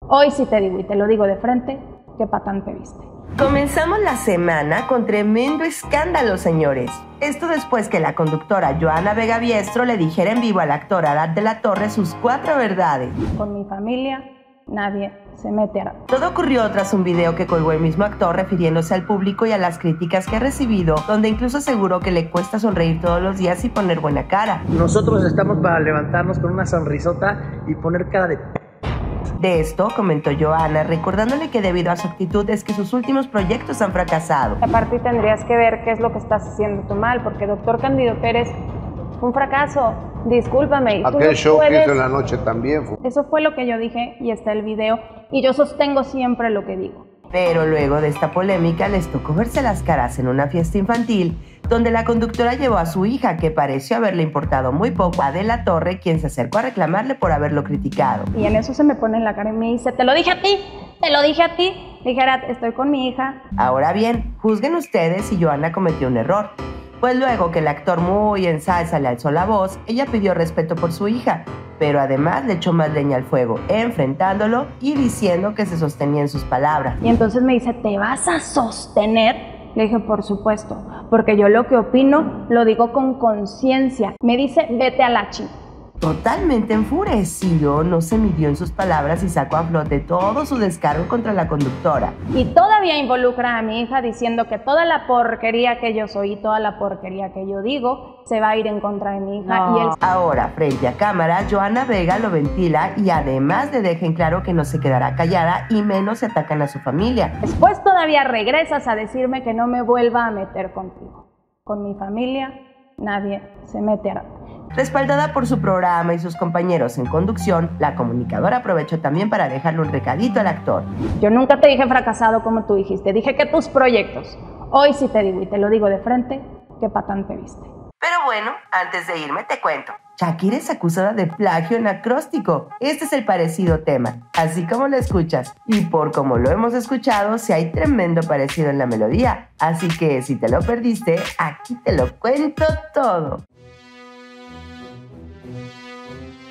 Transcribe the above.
Hoy sí te digo, y te lo digo de frente, qué patán te viste. Comenzamos la semana con tremendo escándalo, señores. Esto después que la conductora Johanna Vega Biestro le dijera en vivo al actor Arad de la Torre sus 4 verdades. Con mi familia, nadie se mete a... Todo ocurrió tras un video que colgó el mismo actor refiriéndose al público y a las críticas que ha recibido, donde incluso aseguró que le cuesta sonreír todos los días y poner buena cara. Nosotros estamos para levantarnos con una sonrisota y poner cara de... De esto comentó Johanna, recordándole que debido a su actitud es que sus últimos proyectos han fracasado. Aparte tendrías que ver qué es lo que estás haciendo tú mal, porque doctor Cándido Pérez fue un fracaso. Discúlpame. Aquel show que hizo en la noche también fue... Eso fue lo que yo dije y está el video y yo sostengo siempre lo que digo. Pero luego de esta polémica les tocó verse las caras en una fiesta infantil donde la conductora llevó a su hija, que pareció haberle importado muy poco a De la Torre, quien se acercó a reclamarle por haberlo criticado. Y en eso se me pone en la cara y me dice, te lo dije a ti, te lo dije a ti. Dije, Arad, estoy con mi hija. Ahora bien, juzguen ustedes si Johanna cometió un error. Pues luego que el actor muy en salsa le alzó la voz, ella pidió respeto por su hija, pero además le echó más leña al fuego, enfrentándolo y diciendo que se sostenía en sus palabras. Y entonces me dice, ¿te vas a sostener? Le dije, por supuesto, porque yo lo que opino lo digo con conciencia. Me dice, vete a la chingada. Totalmente enfurecido, no se midió en sus palabras y sacó a flote todo su descargo contra la conductora. Y todavía involucra a mi hija diciendo que toda la porquería que yo soy y toda la porquería que yo digo se va a ir en contra de mi hija. No. Y él... Ahora, frente a cámara, Johanna Vega lo ventila y además le deja en claro que no se quedará callada y menos se atacan a su familia. Después todavía regresas a decirme que no me vuelva a meter contigo. Con mi familia, nadie se mete a... Respaldada por su programa y sus compañeros en conducción, la comunicadora aprovechó también para dejarle un recadito al actor. Yo nunca te dije fracasado como tú dijiste, dije que tus proyectos. Hoy sí te digo, y te lo digo de frente, qué patán te viste. Pero bueno, antes de irme te cuento. Shakira es acusada de plagio en acróstico. Este es el parecido tema, así como lo escuchas. Y por como lo hemos escuchado, sí hay tremendo parecido en la melodía. Así que si te lo perdiste, aquí te lo cuento todo.